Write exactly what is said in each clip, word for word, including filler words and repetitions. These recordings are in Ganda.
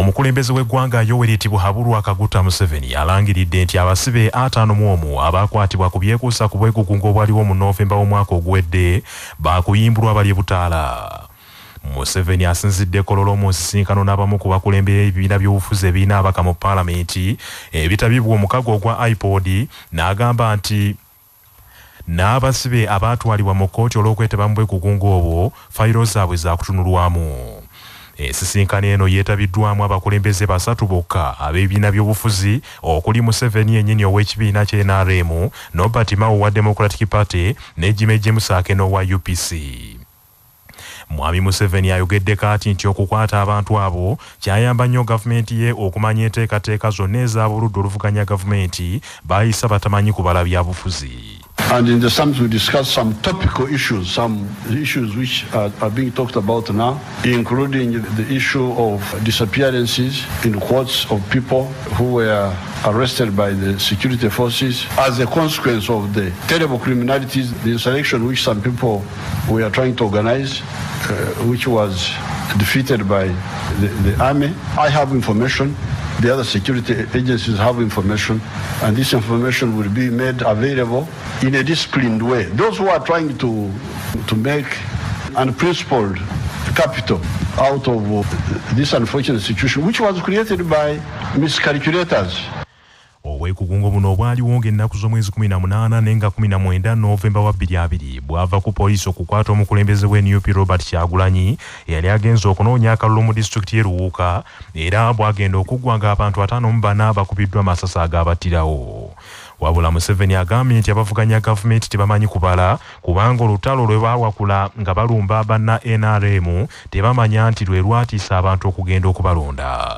Omukulembeze w'eggwanga Yoweri Tibuhaburwa Kaguta Museveni alangiridde nti abasibe ataano mu omu abakwatibwa ku byekuusa ku bwegugungo obwaliwo mu Novemba w'omwaka oguwedde baakuyimbulwa bali butaala. Museveni asinzidde Kololo mu nsisinkano n'abamu ku bakulembera ebibiina by'obufuzi ebiina abaka mu paalamenti ebitabibwa omukago ogwa I P O D n'agamba nti n'abasibe abaatwalibwa mu kkooti olw'okwetaba mu bwegugungo obwo fayiro zaabwe zaakutunulwamu. Ensisinkano eno yeetabiddwamu abakulembeze basatu bokka ab'ebibiina by'obufuzi okuli Museveni yennyini ow'ekibiina kya N R M, Norbert Mao wa Democratic Party ne Jimmy James Akeno wa U P C. Mwami Museveni ayogedde kati nti okukwata abantu abo kyayamba nnyo gavumenti ye okumanya enteekateeka zonna ez'abuludde oluvuganya gavumenti baayisa batamanyi kubala byabufuzi. And in the summit we discussed some topical issues, some issues which are, are being talked about now, including the issue of disappearances in quotes of people who were arrested by the security forces as a consequence of the terrible criminalities, the insurrection which some people were trying to organize, uh, which was defeated by the, the army. I have information. The other security agencies have information, and this information will be made available in a disciplined way. Those who are trying to to make unprincipled capital out of this unfortunate situation, which was created by miscalculators. Obwekugungo buno obwaliwo ng'ennaku z'omwezi kumi na munaana nenga kumi na mwenda Novemba wa bbiri abiri bwava ku poliisi okukwata omukulembeze w'N U P Robert Kyagulanyi eyali agenze okunoonya akalulu mu disitulikiti y'e Luwuuka era bwagenda okuggwa ng'abantu ataano mu bana bakubiddwa amasasi agabattirawo. Wabula Museveni agambye nti abavuganya gavumenti tebamanyi kubala kubanga olutalo lwe baawakula nga balumba banna N R M tebamanya nti lwe lwatiisa abantu okugenda okubalonda.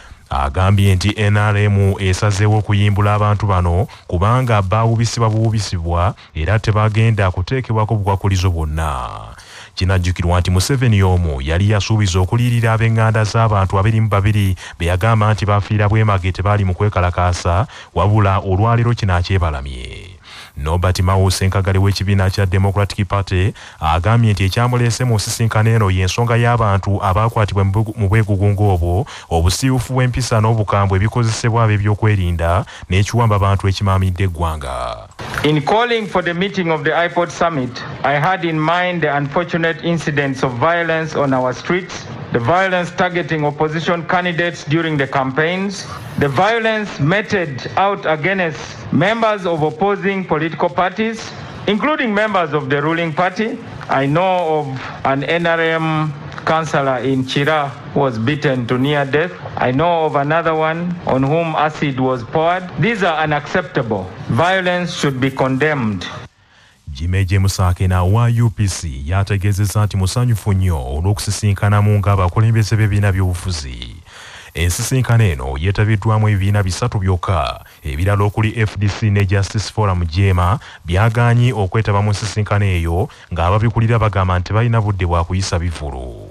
Agambye nti N R M esazeewo okuyimbula abantu bano kubanga baawubisibwa buwubisibwa era tebagenda kuteekebwako bukwakulizo bwonna. Kinajjukirwa nti Museveni omu yali yasuubiza okuliyirira ab'eŋŋanda z'abantu abiri mu babiri be yagamba nti bafiira bwemage tebaali mu kwekalakaasa wabula olwaleero kino akyebalamye. Norbert Mao Senkagale w'ekibiina kya Democratic Party agambye nti ekyamuleese mu nsisinkano eno y'ensonga y'abantu abaakwatibwa mu bwegugungo obwo, obusiiwufu bw'empisa n'obukambwe ebikozesebwa ab'ebyokwerinda n'ekiwamba abantu ekimaamidde eggwanga. In calling for the meeting of the I P O D summit, I had in mind the unfortunate incidents of violence on our streets, the violence targeting opposition candidates during the campaigns, the violence meted out against members of opposing political parties, including members of the ruling party. I know of an N R M councillor in Chira who was beaten to near death. I know of another one on whom acid was poured. These are unacceptable. Violence should be condemned. Jimmy James Akena wa U P C yategeezezza nti musanyufu nnyo olw'okusisinkanamu ng'abakulembeze b'ebibiina by'obufuzi. Ensisinkano eno yeetabiddwamu ebibiina bisatu byokka, ebirala okuli F D C ne Justice Forum Jema byagaanyi okwetaba mu nsisinkano eyo ng'ababikulira bagamba nti balina budde bwa kuyisa bivulu.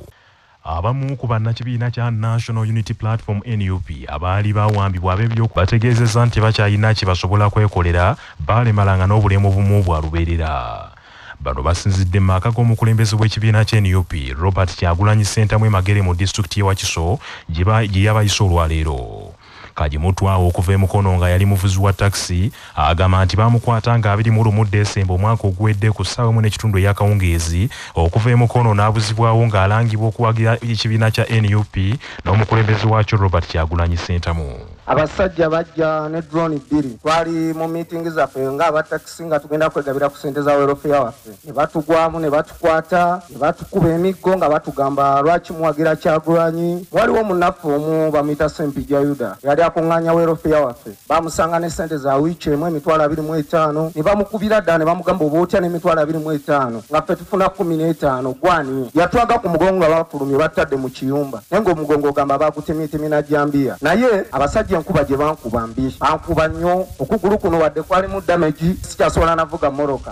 Abamu ku bannakibiina kya National Unity Platform N U P abaali baawambibwa ab'ebyoku bategeezezza nti bakyalina kye basobola kwekolera baalemalanga n'obulemu bumu bwa lubeerera. Bano basinzidde mu maka g'omukulembeze w'ekibiina kya N U P Robert Kyagulanyi Ssentamu Magere mu disitulikiti y'e Wakiso gye yabayise olwaleero. Kajimutwawo okuva e Mukono nga yali muvuzi wa taxi agamba nti bamukwata nga abiri mu lumu Desemba omwaka oguwedde ku ssaawa emu n'ekitundu ey'akawungeezi okuva e Mukono n'abuzibwawo ng'alangibwa okuwagira ekibiina kya N U P n'omukulembeze waakyo Robert Kyagulanyi Ssentamu. Abasajja bajja ne drone bbiri twali mu meeting zaffe ng'abatakisi nga tugenda kwegabira ku ssente za welfare waffe ne batugwamu ne batukwata ne batukuba emiggo nga batugamba lwaki muwagira Kyagulanyi. Waliwo munnaffe omu bamuyita Sempijja Yuda yali akuŋŋaanya welfare waffe bamusanga ne ssente za wiiki emu emitwalo abiri mu etaano ne bamukubira ddala ne bamugamba oba otya n'emitwalo abiri mu etaano nga ffe tufuna kkumi n'etaano gwani yatwaga ku mugongo nga bafulumye batadde mu kiyumba naye ng'omugongo ogamba bagutemyetemye na jambiya naye abasajja enkuba gye bankuba mbi bankuba nnyo okugulu kuno wadde kwali mu damagi sikyasobola navuga moroka.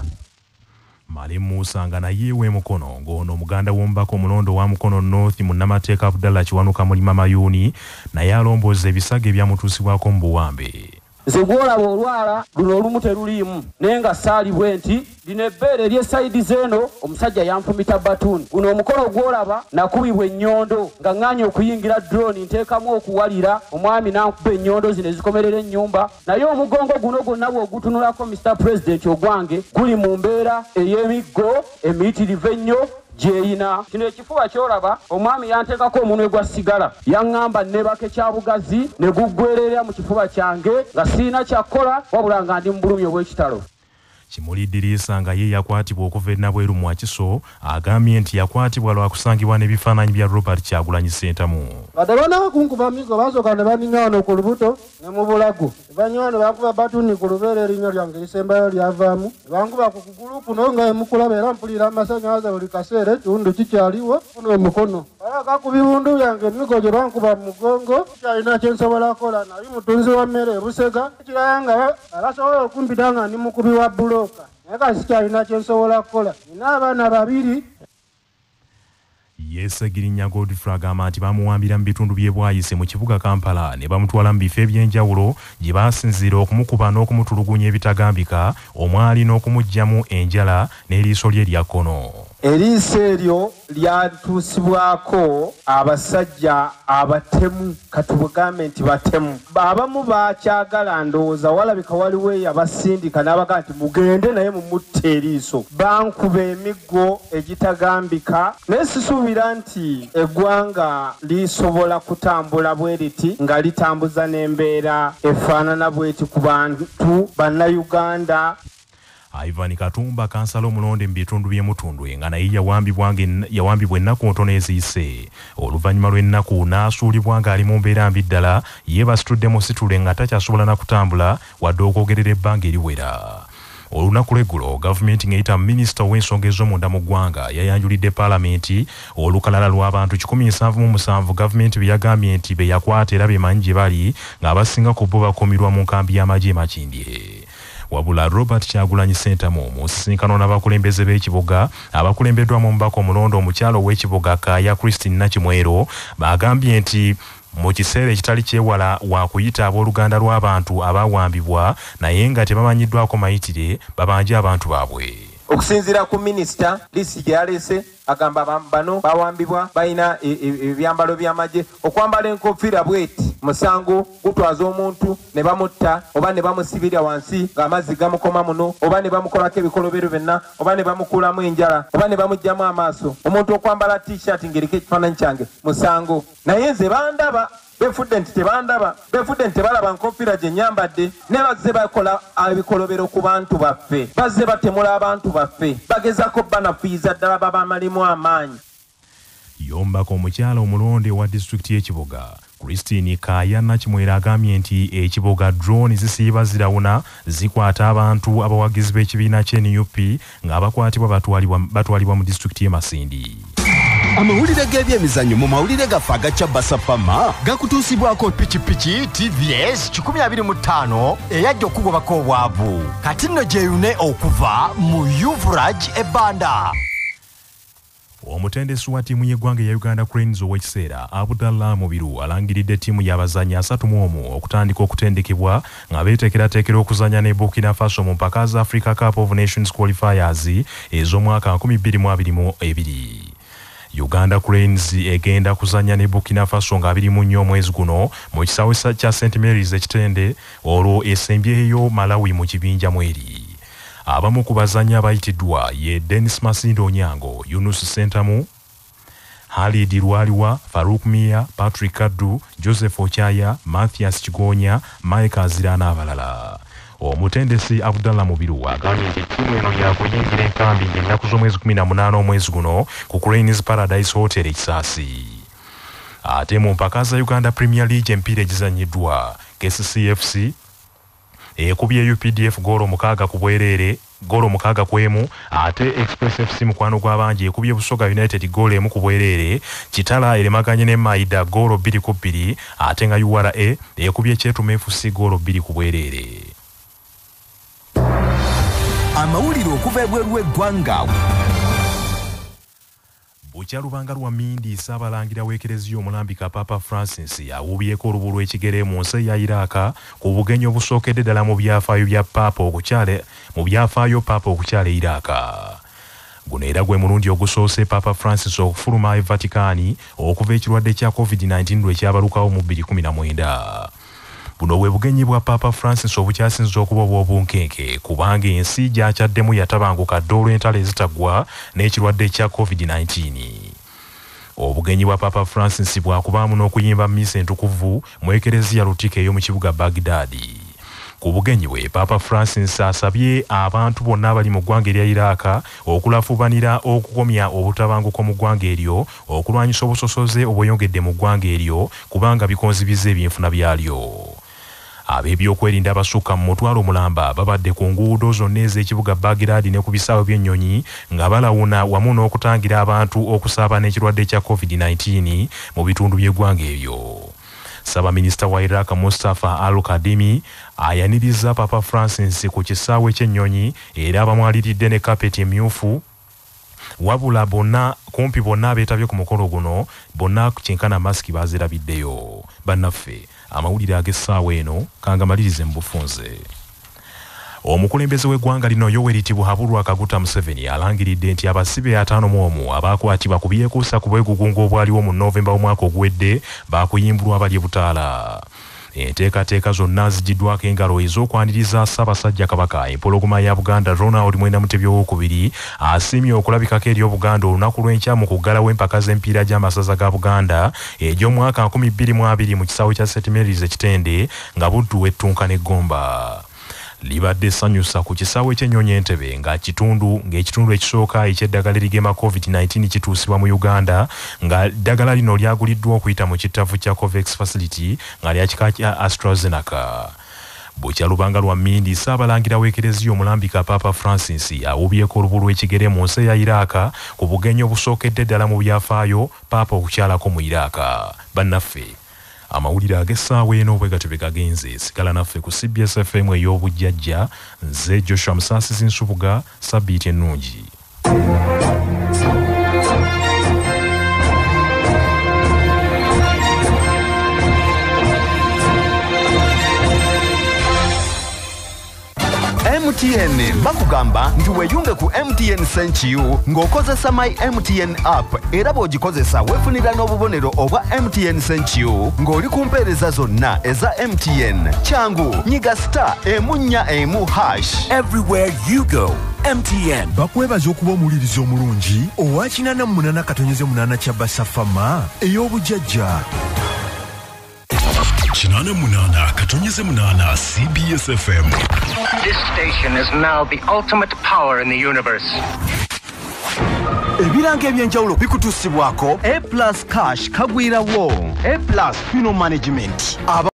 Mali Musa nga naye we Mukono ng'ono omuganda w'omubaka omulondo wa Mukono North munnamateeka Abdallah Kiwanuka Mulima Mayuni naye alombooza ebisago ebyamutuusibwako mu buwambe. nze gwolaba olwala luno olumu teruliimu naye nga saalibwe nti lino ebbeere ery'esayidi zeno omusajja yanfumita batuuni guno omukolo gwolaba nakubibwa ennyondo nga ŋŋaanya okuyingira drone nteekamu okuwalira omwami nankuba ennyondo zino ezikomerera ennyumba naye omugongo guno gwonna bw'ogutunulako mister President ogwange guli mu mbeera ey'emiggo emiyitirivu ennyo gyeyina kino ekifuba kyolaba omwami yanteekako omunwe gwa sigala yaŋŋamba nebake kya bugazi ne guggwerera mu kifuba kyange nga siina kyakkola wabula nga ndi mu bulumi obw'ekitalo. Kimuli Idrisa nga ye yakwatibwa okuva e Nabweru mu Wakiso agambye nti yakwatibwa lwa kusangibwa n'ebifaananyi bya Robert Kyagulanyi Ssentamu. Badde banaakunkuba migo basooka ne baninga wano ku lubuto ne mu bulago ne banywa ne bakuba batuni ku lubeera erinnya lyange lisembayo lyavaamu ne bankuba ku kugulu kuno nga emukulaba era mpulira amasannyalaze buli kaseera ekiwundu kikyaliwo kuno omukono alaka ku biwundu byange emigo gye bankuba mu mugongo kyalina kye nsobola kukola nali mutunzi wa mmere e Busega kiraya nga abasobola okumpita nga ndi mukubi wa buloka naye kasi kyalina kye nsobola kukola nina abaana babiri. Yesegirinya Godfrey agamba nti bamuwambira mu bitundu by'e Bwayise mu kibuga Kampala ne bamutwala mu bifo eby'enjawulo gye baasinziira okumukuba n'okumutulugunya ebitagambika omwali n'okumuggyamu enjala n'eriiso lye lya kkono. Eriiso eryo lyatuusibwako abasajja abatemu katubugambe nti batemu abamu bakyagala ndowooza walabika waliwo eyabasindika n'abaga nti mugende naye mumutte eriiso bankuba emiggo egitagambika naye sisuubira nti eggwanga lisobola kutambula bwe riti nga litambuza n'embeera efaanana bweti ku bantu bannayuganda. Ivan Katumba kansala omulonde mu bitundu by'emutundwe nga naye yawambibwa ennaku ntono eziyise oluvannyuma lw'ennaku n'asuulibwa ng'ali mu mbeera mbi ddala ye basitudde mu situle nga takyasobola na kutambula wadde okwogerera ebbanga eriwera. Olunaku lw'eggulo gavumenti ng'eyita minisita w'ensonga ez'omunda mu ggwanga yayanjulidde paalamenti olukalala lw'abantu kikumi nsanvu mu musanvu gavumenti be yagambye nti be yakwata era bemanyi gye bali ng'abasinga ku bo bakuumirwa mu nkambi y'amagye e Makindye. Wabula Robert Kyagulanyi Ssentamu mu nsisinkano n'abakulembeze b'ekibuga abakulembeddwa mu mbaka omulondo omukyalo w'ekibuga Kaaya Christine Nakimwero bagambye nti mu kiseera ekitali kyewala wa kuyita abooluganda lw'abantu abawambibwa naye nga tebamanyiddwako mayitire babanje abantu baabwe. Okusinziira ku minisita lisi gye yaleese agamba bano bawambibwa balina ebyambalo by'amagye okwambala enkofiira bweti musango gutwaza omuntu ne bamutta oba ne bamusibira wansi ng'amazzi gamukoma muno oba ne bamukolako ebikolobero byonna oba ne bamukulamu enjala oba ne bamugjamu amaaso omuntu okwambala t-shirt ng'eriko ekifaananyi kyange musango naye nze bandaba befudde nti tebandaba befudde nti tebalaba nkofiira gye nyambadde ne bazze bakola ebikolobero ku bantu baffe bazze batemula abantu baffe bagezako banafiiza ddala babamalimu amaanyi. Yombako omukyala omulonde wa disitulikiti y'ekibuga Christine Kaaya Nakimwera agambye nti ekibuga drone zisiiba zirawuna zikwata abantu abawagizi b'ekibiina ky'N U P ng'abakwatibwa batwalibwa mu disitulikiti y'e Masindi. Amawulire g'ebyemizannyo mu mawulire gaffe agaca basapama gakutuusibwako pikipiki T V S kikumi abiri mu ttaano eyajja okugobako obwavu kati nno gyeyune okuva mu Yuvraj ebbanda. Omutendesi wa ttiimu y'eggwanga ya Uganda Cranes ow'ekiseera Abdallah Mubiru alangiridde ttiimu y'abazannyi asatu mu omu okutandika okutendekebwa nga beeteekerateekera okuzannya ne Burkina Faso mu mpaka za Africa Cup of Nations Qualifiers ez'omwaka nkumi bbiri mu abiri mu ebiri. Uganda Cranes egenda kuzanya ne Burkina Faso nga abiri mu nnyo omwezi guno mu kisaawe kya Saint Mary's ekitende olwo esembyeyo Malawi mu kibinja mweri. Abamu ku bazannya abayitiddwa ye Dennis Masindo Onyango, Yunus Ssentamu, Halid Lwaliwa, Farouk Mia, Patrick Kaddu, Joseph Ochaya, Mathias Kigonya, Mike Azira n'abalala. Omutendesi Abdallah Mubiru agambye nti ttiimu eno yakuyingira enkambi ng'ennaku z'omwezi kumi na munaana omwezi guno ku Cranes Paradise Hotel ekisaasi. Ate mu mpaka za Uganda Premier League empiira egizanyiddwa K C C F C ekubye U P D F golo mukaaga ku bwereere golo mukaaga kwemu ate Express F C mukwano gw'abangi ekubye Busoga United golo emu ku bwereere Kitala eremaganye ne Maida golo bbiri ku bbiri ate nga U R A ekubye Kyetume F C golo bbiri ku bwereere. Amawulire okuva ebweru w'eggwanga. Bukyalubanga lwa Mindi Ssaabalangira w'Ekereziya Omulambika Papa Francis awuubyeko olubu lw'ekigere mu nsi ya Iraq ku bugenyi obusookedde ddala mu byafaayo bya Papa okukyale mu byafaayo Papa okukyale Iraq. Guno era gwe mulundi ogusoose Papa Francis okufuluma e Vatican okuva ekirwadde kya COVID nineteen lwe kyabalukawo mu bbiri kumi na mwenda. Buno bwe bugenyi bwa Papa Francis obukyasinze okuba obw'obunkenke kubanga ensi gyakyaddemu yatabanguka dda olw'entalo ezitagwa n'ekirwadde kya COVID nineteen. Obugenyi bwa Papa Francis bwakubaamu n'okuyimba mmisa entukuvu mu Ekereziya Lutika ey'omu kibuga Baghdad. Ku bugenyi bwe Papa Francis asabye abantu bonna abali mu ggwanga erya Iraq okulafubanira okukomya obutabanguko mu ggwanga eryo okulwanyisa obusosoze obweyongedde mu ggwanga eryo kubanga bikonzibiza ebyenfuna byalyo. Ab'ebyokwerinda abasukka mu mutwalo mulamba babadde ku nguudo zonna ez'ekibuga Baghdad ne ku bisaawe by'ennyonyi nga balawuna wamu n'okutangira abantu okusaaba n'ekirwadde kya COVID nineteen mu bitundu by'eggwanga ebyo. Ssaabaminisita wa Iraq Mustafa Al-Kadhimi ayaniriza Papa Francis ku kisaawe ky'ennyonyi era abamwaliridde ne kapeti emyufu wabula bonna kumpi bonna abeetabye ku mukolo guno bonna kyenkana masiki baazirabiddeyo. Bannaffe amawulire ag'essaawa eno kangamalirize mu bufunze. Omukulembeze w'eggwanga lino Yoweri Tibuhaburwa Kaguta Museveni alangiridde nti abasibe ataano mu omu abaakwatibwa ku byekuusa ku bwegugungo obwaliwo mu Novemba omwaka oguwedde baakuyimbulwa bali butaala. Enteekateeka zonna zigiddwako engalo ez'okwaniriza Ssaabasajja Kabaka empologoma ya Buganda Ronald Mwenda Mutebi owookubiri asiimye okulabikako eri Obuganda olunaku lw'enkya mu kuggalawo empaka z'emipiira gy'amasaza ga Buganda egy'omwaka nkumi bbiri mu abiri mu kisaawe kya St Mary's Ekitende nga Buddu w'ettunka n'eggomba. Libadde sanyusa ku kisaawe ky'ennyonyi Entebbe nga kitundu ng'ekitundu ekisooka eky'eddagala erigema COVID nineteen kituusibwa mu Uganda nga eddagala lino lyaguliddwa okuyita mu kittavu kya COVAX facility nga lya kika kya AstraZeneca. Bukyalubanga lwa Mindi Ssaabalangira w'Ekereziya Omulambika Papa Francis awuubyeko olubu lw'ekigere mu nsi ya Iraq ku bugenyi obusookedde ddala mu byafaayo Papa okukyalako mu Iraq. Bannaffe amawulire ag'essaawa eno bwe gatebe gagenze sigala naffe ku C B S F M ey'obujjajja. Nze Joshua Musaasizi Nsubuga, Sabbiiti ennungi. M T N bakugamba nti weeyunge ku M T N Senchiu ng'okozesa My M T N app era bw'ogikozesa weefunira n'obubonero obwa M T N Senchiu ng'oli ku mpeereza zonna eza M T N. Kyangu nyiga star emu nnya emu hash. Everywhere you go, M T N. Bakwebaza okuba omuwulirizi omulungi owa kinaana mu munaana katonyeze munaana kya Basafama ey'obujjajja. Chinana Munana, Katonyeze Munana, C B S F M. This station is now the ultimate power in the universe. Ebirango ebyenjawulo bikutuusibwako A plus cash kagwirawo. A plus funeral management.